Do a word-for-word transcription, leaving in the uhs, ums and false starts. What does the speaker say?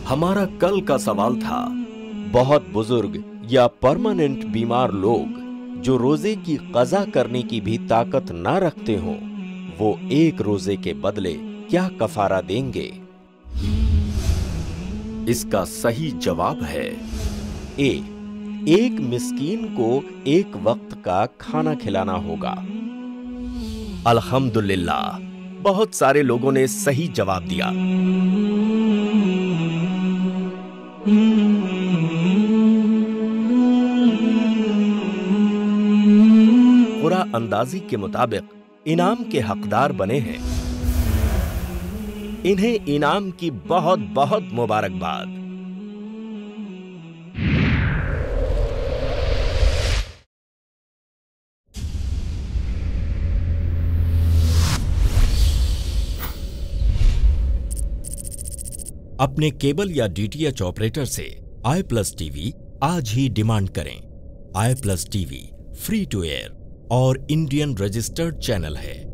हमारा कल का सवाल था, बहुत बुजुर्ग या परमानेंट बीमार लोग जो रोजे की कज़ा करने की भी ताकत ना रखते हों, वो एक रोजे के बदले क्या कफारा देंगे? इसका सही जवाब है ए, एक मिस्कीन को एक वक्त का खाना खिलाना होगा। अल्हम्दुलिल्लाह, बहुत सारे लोगों ने सही जवाब दिया। कुरा अंदाजी के मुताबिक इनाम के हकदार बने हैं। इन्हें इनाम की बहुत बहुत मुबारकबाद। अपने केबल या डीटीएच ऑपरेटर से आई प्लस टीवी आज ही डिमांड करें। I plus TV free to air और इंडियन रजिस्टर्ड चैनल है।